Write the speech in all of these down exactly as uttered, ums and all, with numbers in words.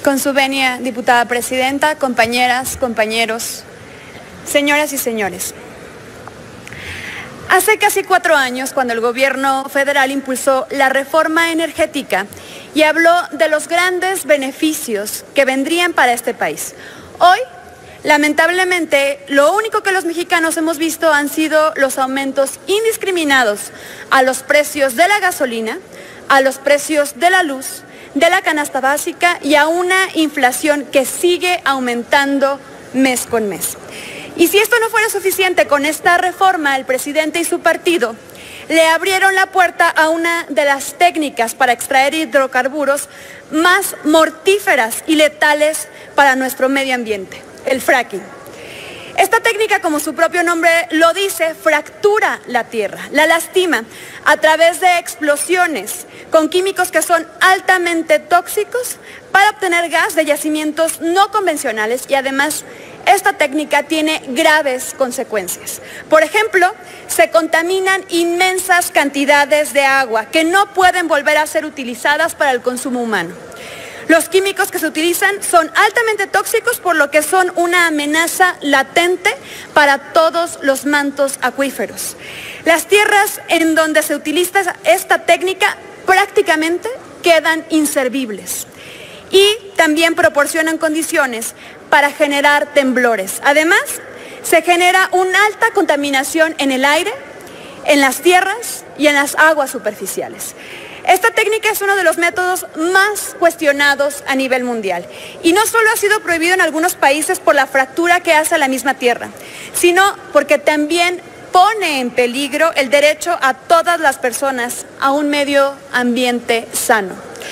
Con su venia, diputada presidenta, compañeras, compañeros, señoras y señores. Hace casi cuatro años, cuando el gobierno federal impulsó la reforma energética y habló de los grandes beneficios que vendrían para este país. Hoy, lamentablemente, lo único que los mexicanos hemos visto han sido los aumentos indiscriminados a los precios de la gasolina, a los precios de la luz, de la canasta básica y a una inflación que sigue aumentando mes con mes. Y si esto no fuera suficiente, con esta reforma el presidente y su partido le abrieron la puerta a una de las técnicas para extraer hidrocarburos más mortíferas y letales para nuestro medio ambiente, el fracking. Esta técnica, como su propio nombre lo dice, fractura la tierra, la lastima a través de explosiones con químicos que son altamente tóxicos para obtener gas de yacimientos no convencionales, y además esta técnica tiene graves consecuencias. Por ejemplo, se contaminan inmensas cantidades de agua que no pueden volver a ser utilizadas para el consumo humano. Los químicos que se utilizan son altamente tóxicos, por lo que son una amenaza latente para todos los mantos acuíferos. Las tierras en donde se utiliza esta técnica prácticamente quedan inservibles y también proporcionan condiciones para generar temblores. Además, se genera una alta contaminación en el aire, en las tierras y en las aguas superficiales. Esta técnica es uno de los métodos más cuestionados a nivel mundial y no solo ha sido prohibido en algunos países por la fractura que hace a la misma tierra, sino porque también pone en peligro el derecho a todas las personas a un medio ambiente sano.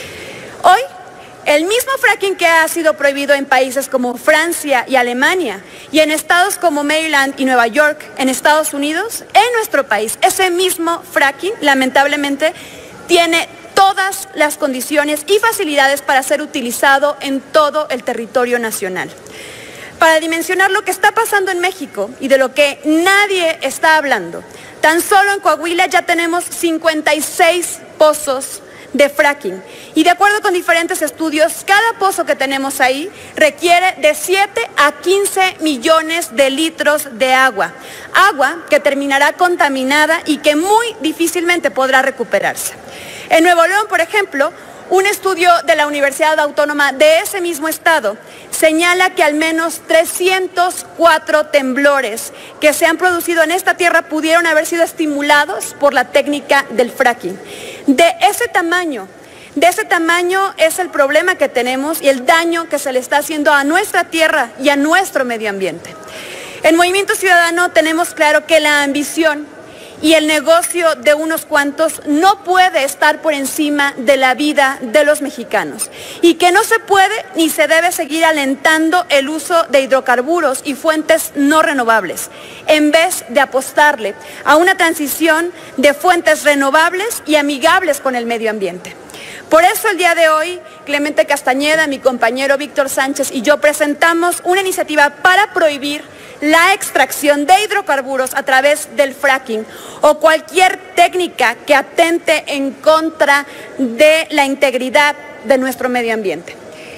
Hoy, el mismo fracking que ha sido prohibido en países como Francia y Alemania y en estados como Maryland y Nueva York en Estados Unidos, en nuestro país, ese mismo fracking, lamentablemente, tiene todas las condiciones y facilidades para ser utilizado en todo el territorio nacional. Para dimensionar lo que está pasando en México y de lo que nadie está hablando, tan solo en Coahuila ya tenemos cincuenta y seis pozos de fracking. Y de acuerdo con diferentes estudios, cada pozo que tenemos ahí requiere de siete a quince millones de litros de agua. Agua que terminará contaminada y que muy difícilmente podrá recuperarse. En Nuevo León, por ejemplo, un estudio de la Universidad Autónoma de ese mismo estado señala que al menos trescientos cuatro temblores que se han producido en esta tierra pudieron haber sido estimulados por la técnica del fracking. De ese tamaño, de ese tamaño es el problema que tenemos y el daño que se le está haciendo a nuestra tierra y a nuestro medio ambiente. En Movimiento Ciudadano tenemos claro que la ambición y el negocio de unos cuantos no puede estar por encima de la vida de los mexicanos y que no se puede ni se debe seguir alentando el uso de hidrocarburos y fuentes no renovables, en vez de apostarle a una transición de fuentes renovables y amigables con el medio ambiente. Por eso el día de hoy, Clemente Castañeda, mi compañero Víctor Sánchez y yo presentamos una iniciativa para prohibir la extracción de hidrocarburos a través del fracking o cualquier técnica que atente en contra de la integridad de nuestro medio ambiente.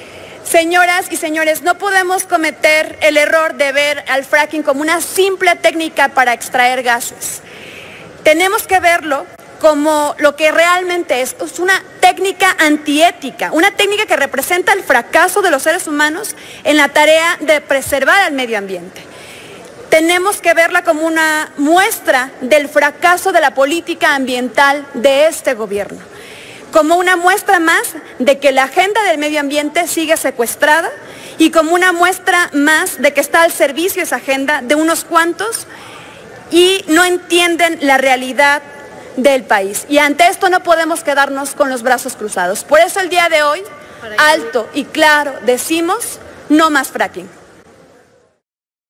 Señoras y señores, no podemos cometer el error de ver al fracking como una simple técnica para extraer gases. Tenemos que verlo como lo que realmente es, es una técnica antiética, una técnica que representa el fracaso de los seres humanos en la tarea de preservar al medio ambiente. Tenemos que verla como una muestra del fracaso de la política ambiental de este gobierno, como una muestra más de que la agenda del medio ambiente sigue secuestrada y como una muestra más de que está al servicio esa agenda de unos cuantos y no entienden la realidad del país. Y ante esto no podemos quedarnos con los brazos cruzados. Por eso el día de hoy, alto y claro, decimos no más fracking.